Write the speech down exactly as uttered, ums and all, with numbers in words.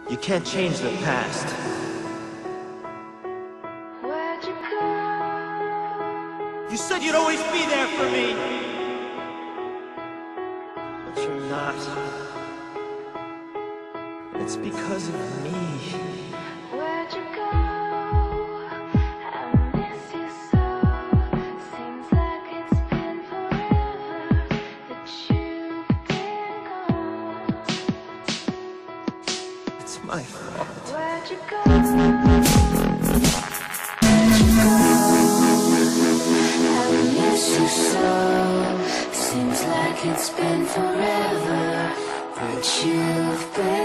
You can't change the past. Where'd you go? You said you'd always be there for me. But you're not. It's because of me. Where'd you go? I miss you so. Seems like it's been forever that you've been gone. It's my fault. Where'd you go? I miss you so. Seems like it's been forever that you've been